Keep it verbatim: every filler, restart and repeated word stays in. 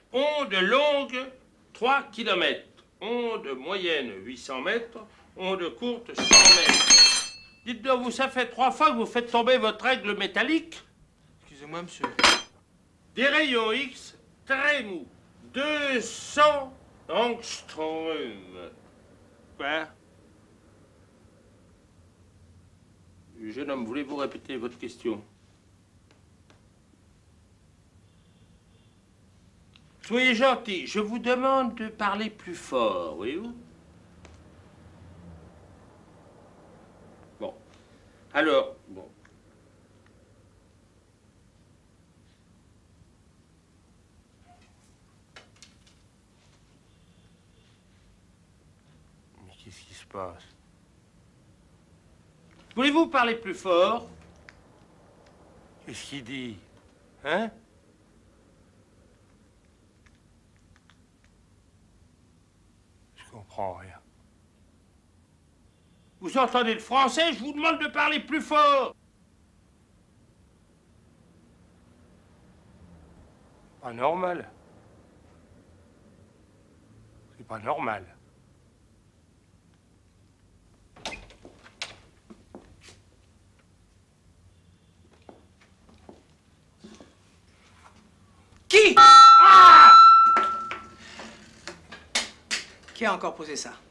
Onde longue, trois kilomètres. Onde moyenne, huit cents mètres. Onde courte, cent mètres. Dites donc, vous, ça fait trois fois que vous faites tomber votre règle métallique. Excusez-moi, monsieur. Des rayons X très mous. deux cents angstroms. Quoi? Jeune homme, voulez-vous répéter votre question? Soyez gentil, je vous demande de parler plus fort, voyez-vous? Bon. Alors, bon. Mais qu'est-ce qui se passe? Voulez-vous parler plus fort? Qu'est-ce qu'il dit? Hein? Je comprends rien. Vous entendez le français? Je vous demande de parler plus fort. Pas normal. C'est pas normal. Qui? Ah! Qui a encore posé ça?